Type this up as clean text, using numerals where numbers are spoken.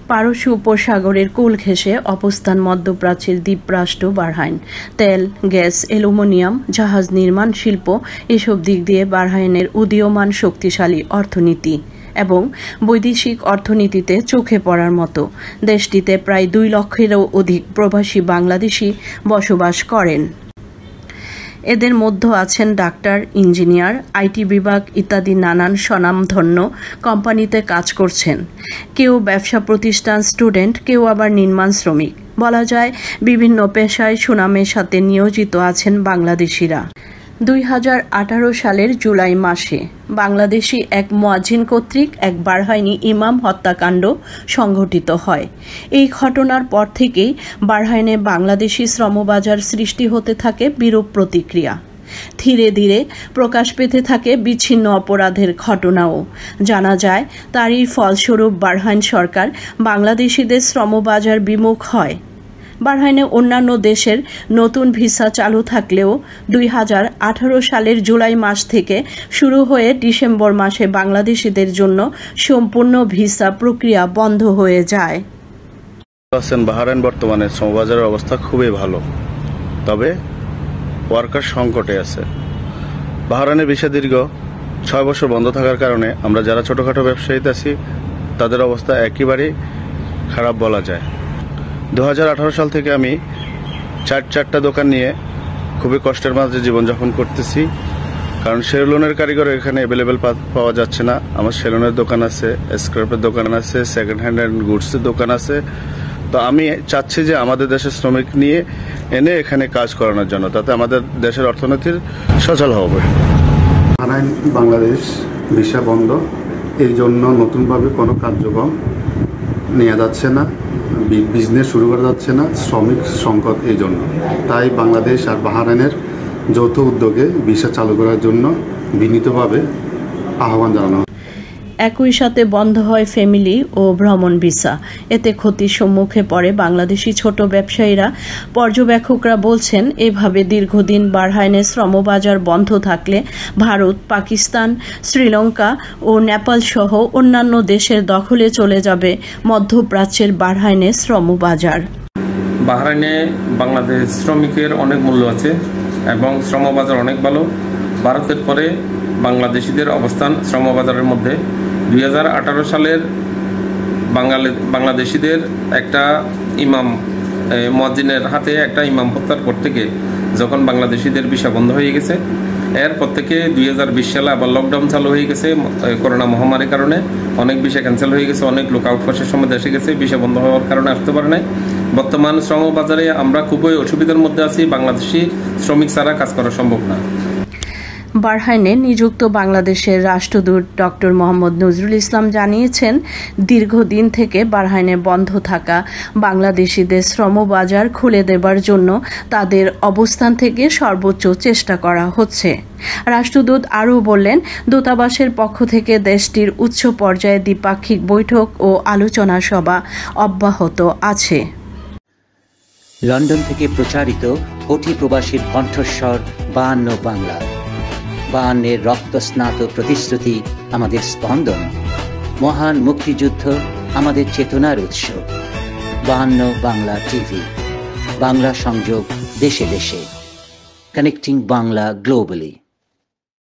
পারস্য উপসাগরের কোল ঘেঁষে অবস্থান মধ্যপ্রাচ্যের দ্বীপরাষ্ট্র বাহরাইন। তেল, গ্যাস, অ্যালুমিনিয়াম, জাহাজ নির্মাণ শিল্প এসব দিক দিয়ে বাহরাইনের উদীয়মান শক্তিশালী অর্থনীতি এবং বৈদেশিক অর্থনীতিতে চোখে পড়ার মতো। দেশটিতে প্রায় 2 লক্ষেরও অধিক প্রবাসী বাংলাদেশি বসবাস করেন। এদের মধ্যে আছেন ডাক্তার, ইঞ্জিনিয়ার, আইটি বিভাগ ইত্যাদি নানান স্বনামধন্য কোম্পানিতে কাজ করছেন। কেউ ব্যবসা প্রতিষ্ঠান, স্টুডেন্ট, কেউ আবার নির্মাণ শ্রমিক। বলা যায় বিভিন্ন পেশায় সুনামের সাথে নিয়োজিত আছেন বাংলাদেশিরা। 2018 সালের জুলাই মাসে বাংলাদেশি এক মুয়াজ্জিন কর্তৃক এক বাহরাইনি ইমাম হত্যাকাণ্ড সংঘটিত হয়। এই ঘটনার পর থেকেই বাহরাইনে বাংলাদেশি শ্রমবাজার সৃষ্টি হতে থাকে বিরূপ প্রতিক্রিয়া। ধীরে ধীরে প্রকাশ পেতে থাকে বিচ্ছিন্ন অপরাধের ঘটনাও। জানা যায় তারই ফলস্বরূপ বাহরাইন সরকার বাংলাদেশিদের শ্রমবাজার বিমুখ হয়। বাহরাইনে অন্যান্য দেশের নতুন ভিসা চালু থাকলেও 2018 সালের জুলাই মাস থেকে শুরু হয়ে ডিসেম্বর মাসে বাংলাদেশিদের জন্য সম্পূর্ণ ভিসা প্রক্রিয়া বন্ধ হয়ে যায়। বাহরাইন বর্তমানে শ্রমবাজারের অবস্থা খুবই ভালো, তবে ওয়ার্কার সংকটে আছে। বাহরাইনে ভিসা দীর্ঘ 6 বছর বন্ধ থাকার কারণে আমরা যারা ছোটখাটো ব্যবসায়ী আছি তাদের অবস্থা একেবারেই খারাপ বলা যায়। 2018 সাল থেকে আমি চারটা দোকান নিয়ে খুবই কষ্টের মাঝে জীবনযাপন করতেছি, কারণ সেলুনের কারিগর এখানে অ্যাভেলেবেল পাওয়া যাচ্ছে না। আমার সেলুনের দোকান আছে, স্ক্র্যাপের দোকান আছে, সেকেন্ড হ্যান্ড অ্যান্ড গুডসের দোকান আছে। তো আমি চাচ্ছি যে আমাদের দেশের শ্রমিক নিয়ে এনে এখানে কাজ করানোর জন্য, তাতে আমাদের দেশের অর্থনীতির সচল হবে। বাহরাইন বাংলাদেশ ভিসা বন্ধ, এই জন্য নতুনভাবে কোনো কার্যক্রম নেওয়া যাচ্ছে না, বিজনেস শুরু করা যাচ্ছে না, শ্রমিক সংকট এই জন্য। তাই বাংলাদেশ আর বাহরাইনের যৌথ উদ্যোগে ভিসা চালু করার জন্য বিনীতভাবে আহ্বান জানানো। একই সাথে বন্ধ হয় ফ্যামিলি ও ভ্রমণ ভিসা। এতে ক্ষতির সম্মুখে পড়ে বাংলাদেশি ছোট ব্যবসায়ীরা। পর্যবেক্ষকরা বলছেন, এভাবে দীর্ঘদিন বাহরাইনের শ্রমবাজার বন্ধ থাকলে ভারত, পাকিস্তান, শ্রীলঙ্কা ও নেপাল সহ অন্যান্য দেশের দখলে চলে যাবে মধ্যপ্রাচ্যের বাহরাইনের শ্রমবাজার। বাহরাইনে বাংলাদেশ শ্রমিকের অনেক মূল্য আছে এবং শ্রমবাজার অনেক ভালো। ভারতের পরে বাংলাদেশিদের অবস্থান শ্রমবাজারের মধ্যে। 2018 সালের বাংলাদেশিদের একটা ইমাম মুয়াজ্জিনের হাতে একটা ইমাম হত্যার পর থেকে যখন বাংলাদেশিদের ভিসা বন্ধ হয়ে গেছে, এরপর থেকে 2020 সালে আবার লকডাউন চালু হয়ে গেছে। করোনা মহামারীর কারণে অনেক ভিসা ক্যান্সেল হয়ে গেছে, অনেক লোক আউটপাসের সময় দেশে গেছে, ভিসা বন্ধ হওয়ার কারণে আসতে পারে নাই। বর্তমান শ্রমবাজারে আমরা খুবই অসুবিধার মধ্যে আছি, বাংলাদেশি শ্রমিক ছাড়া কাজ করা সম্ভব না। বাহরাইনে নিযুক্ত বাংলাদেশের রাষ্ট্রদূত ডক্টর মোহাম্মদ নজরুল ইসলাম জানিয়েছেন, দীর্ঘদিন থেকে বাহরাইনে বন্ধ থাকা বাংলাদেশিদের শ্রমবাজার খুলে দেবার জন্য তাদের অবস্থান থেকে সর্বোচ্চ চেষ্টা করা হচ্ছে। রাষ্ট্রদূত আরও বললেন, দূতাবাসের পক্ষ থেকে দেশটির উচ্চ পর্যায়ে দ্বিপাক্ষিক বৈঠক ও আলোচনা সভা অব্যাহত আছে। লন্ডন থেকে প্রচারিত কোটি প্রবাসীর কণ্ঠস্বর 52 বাংলা। 52 রক্তস্নাত প্রতিশ্রুতি আমাদের স্পন্দন, মহান মুক্তিযুদ্ধ আমাদের চেতনার উৎস। 52 বাংলা টিভি, বাংলা সংযোগ দেশে দেশে। Connecting Bangla globally.